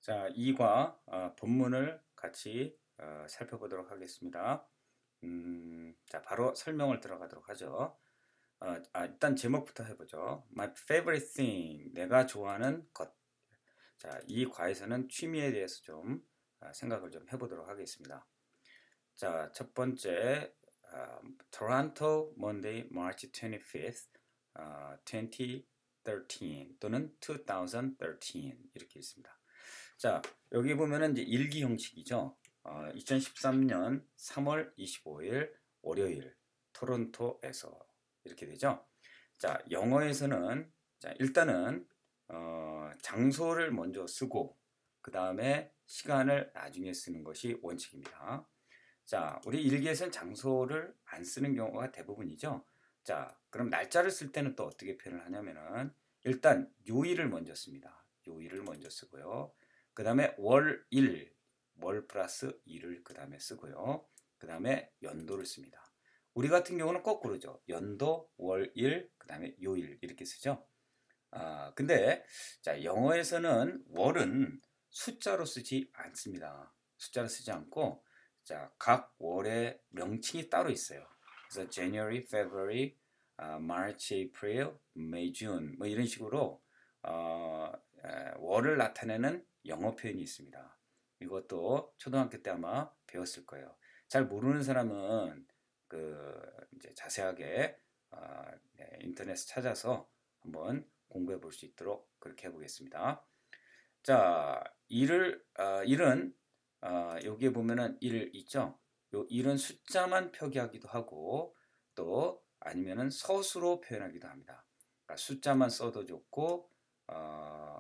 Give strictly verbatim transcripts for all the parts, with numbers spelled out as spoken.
자, 이과 어, 본문을 같이 어, 살펴보도록 하겠습니다. 음, 자, 바로 설명을 들어가도록 하죠. 어, 아, 일단 제목부터 해보죠. My favorite thing, 내가 좋아하는 것. 자, 이 과에서는 취미에 대해서 좀 아, 생각을 좀 해보도록 하겠습니다. 자, 첫 번째, 아, Toronto, Monday, March twenty-fifth, 아, twenty thirteen 또는 twenty thirteen 이렇게 있습니다. 자, 여기 보면은 이제 일기 형식이죠. 어, 이천십삼 년 삼월 이십오일 월요일 토론토에서 이렇게 되죠. 자, 영어에서는 자, 일단은 어, 장소를 먼저 쓰고 그 다음에 시간을 나중에 쓰는 것이 원칙입니다. 자, 우리 일기에서는 장소를 안 쓰는 경우가 대부분이죠. 자, 그럼 날짜를 쓸 때는 또 어떻게 표현을 하냐면은 일단 요일을 먼저 씁니다. 요일을 먼저 쓰고요. 그 다음에 월, 일, 월 플러스 일을 그 다음에 쓰고요. 그 다음에 연도를 씁니다. 우리 같은 경우는 거꾸로죠. 연도, 월, 일, 그 다음에 요일 이렇게 쓰죠. 아, 근데 자, 영어에서는 월은 숫자로 쓰지 않습니다. 숫자로 쓰지 않고 자, 각 월의 명칭이 따로 있어요. 그래서 January, February, 아, March, April, May, June 뭐 이런 식으로 어, 에, 월을 나타내는 영어 표현이 있습니다. 이것도 초등학교 때 아마 배웠을 거예요. 잘 모르는 사람은 그 이제 자세하게 어, 네, 인터넷 찾아서 한번 공부해 볼 수 있도록 그렇게 해보겠습니다. 자, 일을 어, 일은 어, 여기에 보면은 일 있죠. 요 일은 숫자만 표기하기도 하고 또 아니면은 서수로 표현하기도 합니다. 그러니까 숫자만 써도 좋고 어,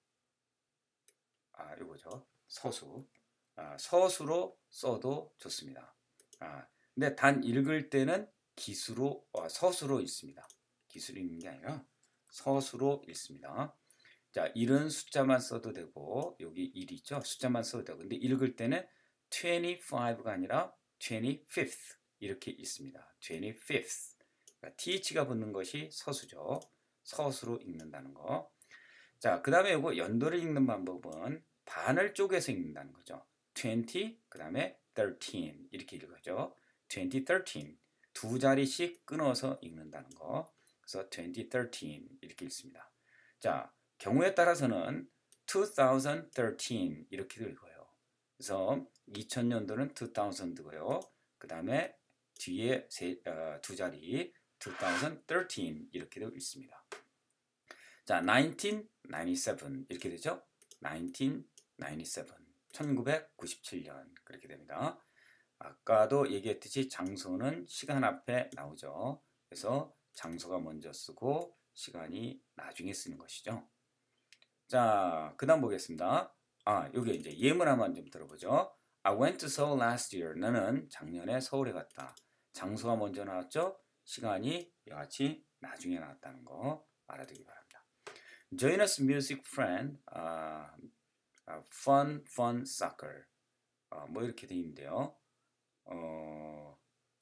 아, 요거죠. 서수. 아, 서수로 써도 좋습니다. 아, 근데 단 읽을 때는 기수로 어, 서수로 읽습니다. 기수로 읽는 게 아니라 서수로 읽습니다. 자, 일은 숫자만 써도 되고 여기 일 있죠? 숫자만 써도 되고 근데 읽을 때는 이십오가 아니라 이십오th 이렇게 읽습니다. 이십오th. 그러니까 th가 붙는 것이 서수죠. 서수로 읽는다는 거. 자, 그 다음에 이거 연도를 읽는 방법은 반을 쪼개서 읽는다는 거죠. 이십, 그 다음에 십삼 이렇게 읽어죠. 이천십삼 두 자리씩 끊어서 읽는다는 거. 그래서 이천십삼 이렇게 읽습니다. 자, 경우에 따라서는 이천십삼 이렇게도 읽어요. 그래서 이천 년도는 이천고요. 그 다음에 뒤에 세, 어, 두 자리 이천십삼 이렇게도 읽습니다. 자, 천구백구십칠 이렇게 되죠. 천구백구십칠 천구백구십칠 년 그렇게 됩니다. 아까도 얘기했듯이 장소는 시간 앞에 나오죠. 그래서 장소가 먼저 쓰고 시간이 나중에 쓰는 것이죠. 자, 그 다음 보겠습니다. 아, 여기 이제 예문 한번 좀 들어보죠. I went to Seoul last year. 나는 작년에 서울에 갔다. 장소가 먼저 나왔죠. 시간이 이같이 나중에 나왔다는 거 알아두기 바랍니다. Join us music friend. 아, 아, fun fun soccer. 어, 뭐 이렇게 돼 있는데요. 어,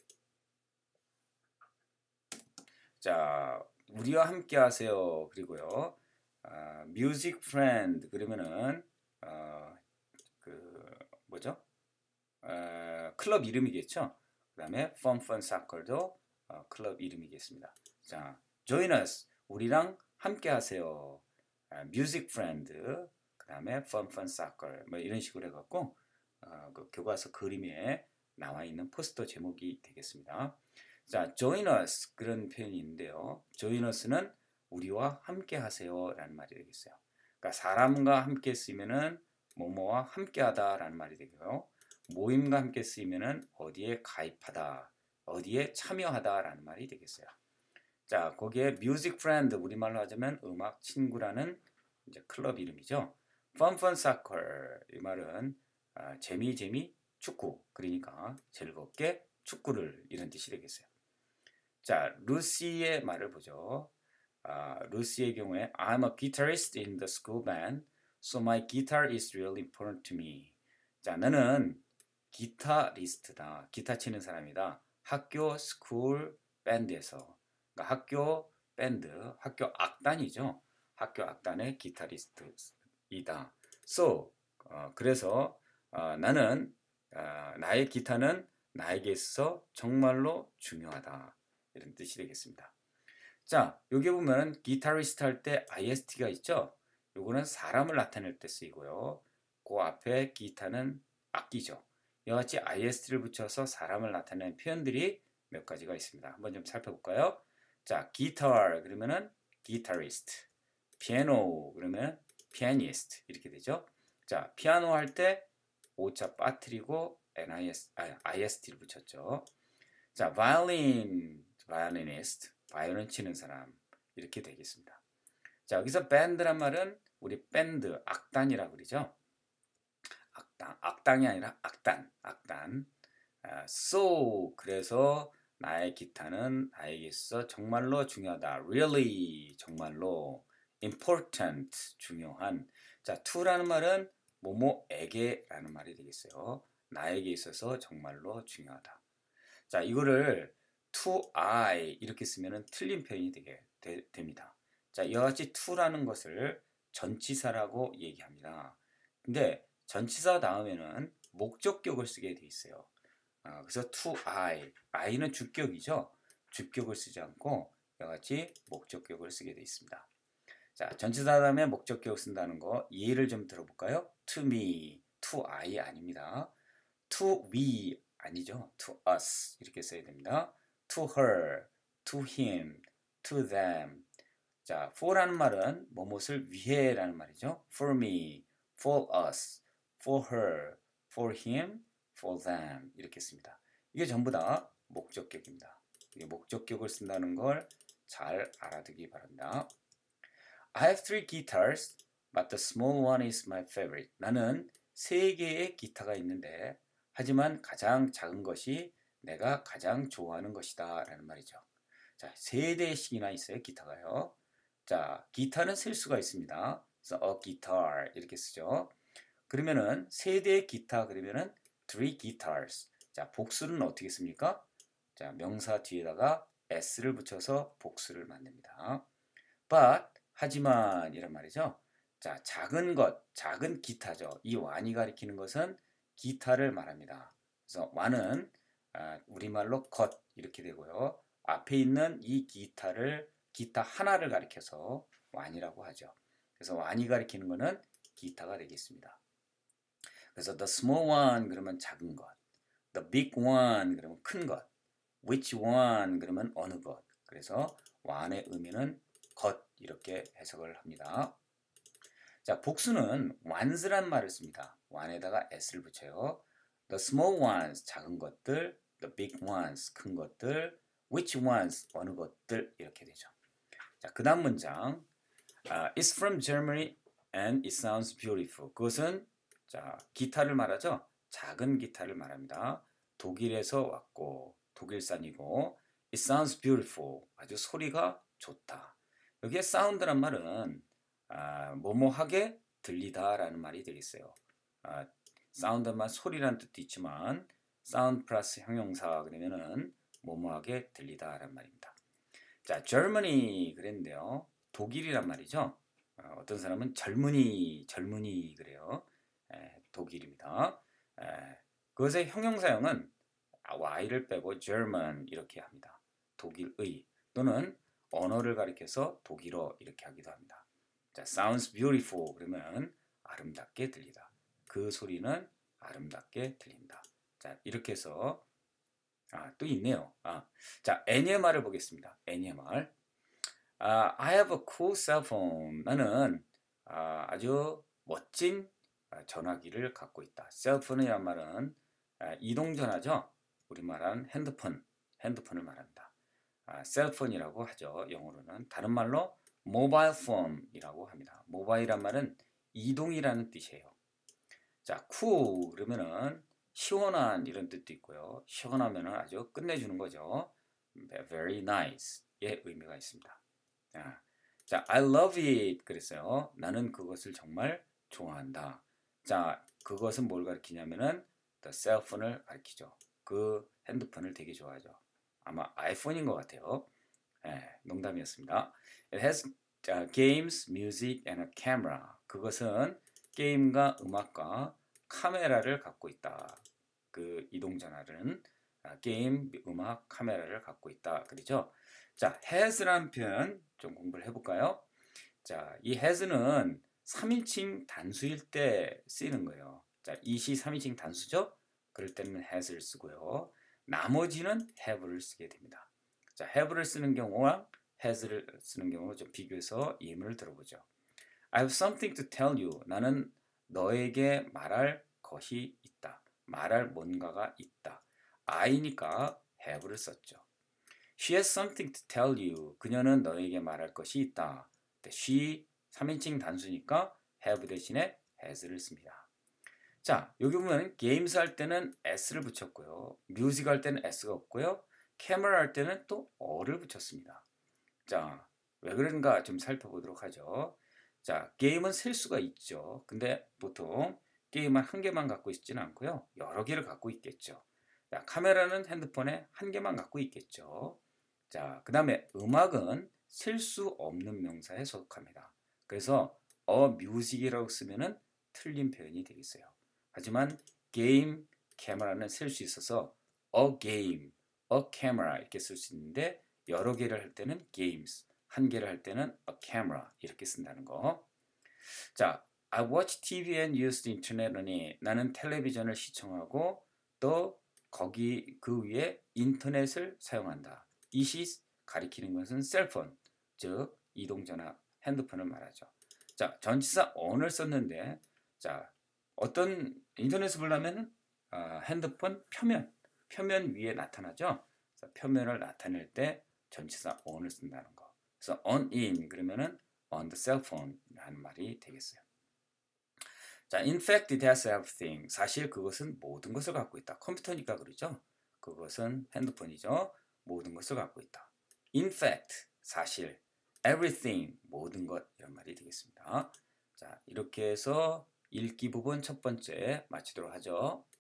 자, 우리와 함께 하세요. 그리고요. 아, music friend 그러면은 어, 그 뭐죠? 어, 클럽 이름이겠죠. 그 다음에 fun fun soccer도 어, 클럽 이름이겠습니다. 자, join us 우리랑 함께 하세요. 아, music friend 그 다음에 fun fun soccer 뭐 이런 식으로 해갖고 어, 그 교과서 그림에 나와 있는 포스터 제목이 되겠습니다. 자, join us 그런 표현이 있는데요. join us는 우리와 함께 하세요 라는 말이 되겠어요. 그러니까 사람과 함께 쓰면은 뭐뭐와 함께하다 라는 말이 되고요. 모임과 함께 쓰이면은 어디에 가입하다, 어디에 참여하다 라는 말이 되겠어요. 자, 거기에 music friend 우리말로 하자면 음악 친구라는 이제 클럽 이름이죠. fun fun soccer 이 말은 아, 재미 재미 축구 그러니까 즐겁게 축구를 이런 뜻이 되겠어요. 자, 루시의 말을 보죠. 아, 루시의 경우에 I'm a guitarist in the school band, so my guitar is really important to me. 자, 나는 기타리스트다. 기타 치는 사람이다. 학교 스쿨 밴드에서 그러니까 학교 밴드, 학교 악단이죠. 학교 악단의 기타리스트이다. So 어, 그래서 어, 나는 어, 나의 기타는 나에게 있어서 정말로 중요하다. 이런 뜻이 되겠습니다. 자, 여기 보면 기타리스트 할 때 아이에스티가 있죠? 요거는 사람을 나타낼 때 쓰이고요. 그 앞에 기타는 악기죠. 이와 같이 아이에스티를 붙여서 사람을 나타내는 표현들이 몇 가지가 있습니다. 한번 좀 살펴볼까요? 자, 기타 그러면은 기타리스트, 피아노 그러면 피아니스트 이렇게 되죠. 자, 피아노 할 때 오자 빠뜨리고 nis, 아, 아이에스티를 붙였죠. 자, 바이올린, 바이올리니스트, 바이올린 치는 사람 이렇게 되겠습니다. 자, 여기서 밴드란 말은 우리 밴드, 악단이라고 그러죠. 악단, 악당이 아니라 악단, 악단. 아, so 그래서 나의 기타는 나에게 있어 정말로 중요하다. Really 정말로 important 중요한. 자, to라는 말은 뭐뭐에게라는 말이 되겠어요. 나에게 있어서 정말로 중요하다. 자, 이거를 to I 이렇게 쓰면은 틀린 표현이 되게 되, 됩니다. 자, 이와 같이 to라는 것을 전치사라고 얘기합니다. 근데 전치사 다음에는 목적격을 쓰게 돼 있어요. 아, 그래서 to I, I는 주격이죠. 주격을 쓰지 않고 이와 같이 목적격을 쓰게 돼 있습니다. 자, 전치사 다음에 목적격을 쓴다는 거 예를 좀 들어볼까요? to me, to I 아닙니다. to we 아니죠. to us 이렇게 써야 됩니다. to her, to him, to them. 자, for라는 말은 뭐뭇을 위해라는 말이죠. for me, for us, for her, for him, for them 이렇게 씁니다. 이게 전부 다 목적격입니다. 이게 목적격을 쓴다는 걸 잘 알아두기 바랍니다. I have three guitars, but the small one is my favorite. 나는 세 개의 기타가 있는데 하지만 가장 작은 것이 내가 가장 좋아하는 것이다 라는 말이죠. 자, 세 대씩이나 있어요, 기타가요. 자, 기타는 셀 수가 있습니다. 그래서 a guitar 이렇게 쓰죠. 그러면은 세 대의 기타 그러면은 three guitars. 자, 복수는 어떻게 씁니까? 자, 명사 뒤에다가 s를 붙여서 복수를 만듭니다. but 하지만 이란 말이죠. 자, 작은 것, 작은 기타죠. 이 완이 가리키는 것은 기타를 말합니다. 그래서 완은 아, 우리말로 것 이렇게 되고요. 앞에 있는 이 기타를 기타 하나를 가리켜서 완이라고 하죠. 그래서 완이 가리키는 것은 기타가 되겠습니다. 그래서 the small one 그러면 작은 것, the big one 그러면 큰 것, which one 그러면 어느 것. 그래서 완의 의미는 것 이렇게 해석을 합니다. 자, 복수는 ones란 말을 씁니다. one에다가 s를 붙여요. the small ones 작은 것들, the big ones 큰 것들, which ones 어느 것들 이렇게 되죠. 자, 그다음 문장 uh, It's from Germany and it sounds beautiful. 그것은 자, 기타를 말하죠. 작은 기타를 말합니다. 독일에서 왔고 독일산이고 it sounds beautiful. 아주 소리가 좋다. 여기에 sound란 말은 아, 뭐뭐하게 들리다라는 말이 되겠어요. 아, sound만 소리라는 뜻도 있지만 sound 플러스 형용사 그러면은 뭐뭐하게 들리다라는 말입니다. 자, Germany 그랬는데요. 독일이란 말이죠. 어, 어떤 사람은 젊은이, 젊은이 그래요. 에, 독일입니다. 에, 그것의 형용사형은 y를 빼고 German 이렇게 합니다. 독일의 또는 언어를 가리켜서 독일어 이렇게 하기도 합니다. 자, sounds beautiful 그러면 아름답게 들리다. 그 소리는 아름답게 들린다. 자, 이렇게 해서 아, 또 있네요. 아, 자, 애니의 말을 보겠습니다. 애니의 말. 아, I have a cool cell phone. 나는 아, 아주 멋진 전화기를 갖고 있다. 셀폰이란 말은 아, 이동전화죠. 우리말은 핸드폰, 핸드폰을 말합니다. 아, 셀폰이라고 하죠. 영어로는. 다른 말로 모바일 폰이라고 합니다. 모바일이란 말은 이동이라는 뜻이에요. 자, cool 그러면은 시원한 이런 뜻도 있고요. 시원하면은 아주 끝내주는 거죠. very nice의 의미가 있습니다. 자, 자, I love it 그랬어요. 나는 그것을 정말 좋아한다. 자, 그것은 뭘 가리키냐면은 the cell phone을 가리키죠. 그 핸드폰을 되게 좋아하죠. 아마 아이폰인 것 같아요. 예, 농담이었습니다. It has uh, games, music, and a camera. 그것은 게임과 음악과 카메라를 갖고 있다. 그 이동전화는 아, 게임, 음악, 카메라를 갖고 있다. 그렇죠? 자, has라는 표현 좀 공부를 해볼까요? 자, 이 has는 삼인칭 단수일 때 쓰이는 거예요. 자, 이시 삼인칭 단수죠? 그럴 때는 has를 쓰고요. 나머지는 have를 쓰게 됩니다. 자, have를 쓰는 경우와 has를 쓰는 경우 좀 비교해서 예문을 들어보죠. I have something to tell you. 나는 너에게 말할 것이 있다. 말할 뭔가가 있다. I니까 have를 썼죠. She has something to tell you. 그녀는 너에게 말할 것이 있다. she 삼인칭 단수니까 have 대신에 has를 씁니다. 자, 여기 보면 games 할 때는 s를 붙였고요. music 할 때는 s가 없고요. camera 할 때는 또 어를 붙였습니다. 자, 왜 그런가 좀 살펴보도록 하죠. 자, 게임은 셀 수가 있죠. 근데 보통 게임은 한 개만 갖고 있지는 않고요. 여러 개를 갖고 있겠죠. 자, 카메라는 핸드폰에 한 개만 갖고 있겠죠. 자, 그 다음에 음악은 셀 수 없는 명사에 속합니다. 그래서 a music이라고 쓰면은 틀린 표현이 되겠어요. 하지만 게임, 캐머라는 셀 수 있어서 a game, a camera 이렇게 쓸 수 있는데 여러 개를 할 때는 games, 한 개를 할 때는 a camera 이렇게 쓴다는 거. 자, I watch 티비 and use the internet이니 나는 텔레비전을 시청하고 또 거기 그 위에 인터넷을 사용한다. 이시 가리키는 것은 셀폰, 즉 이동전화, 핸드폰을 말하죠. 자, 전치사 on을 썼는데 자, 어떤 인터넷을 보려면 어, 핸드폰 표면, 표면 위에 나타나죠. 자, 표면을 나타낼 때 전치사 on을 쓴다는 거. 그래서 on in 그러면은 on the cell phone라는 말이 되겠어요. 자, in fact it has everything. 사실 그것은 모든 것을 갖고 있다. 컴퓨터니까 그러죠. 그것은 핸드폰이죠. 모든 것을 갖고 있다. In fact, 사실, everything, 모든 것 이런 말이 되겠습니다. 자, 이렇게 해서 읽기 부분 첫 번째 마치도록 하죠.